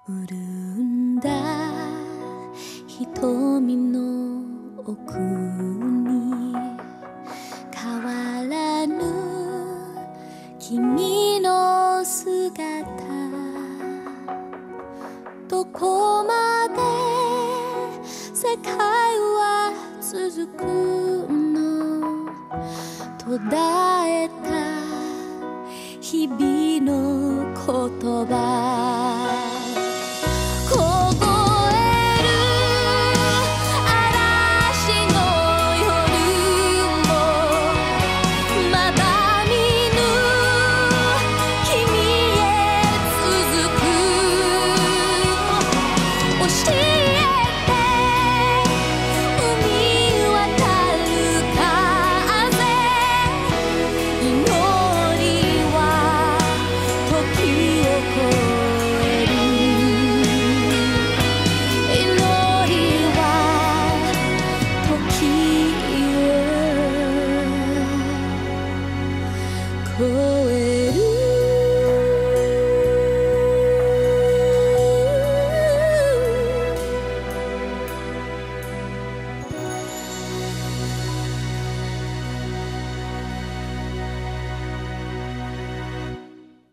潤んだ瞳の奥に変わらぬ君の姿、どこまで世界は続くの、途絶えた日々の言葉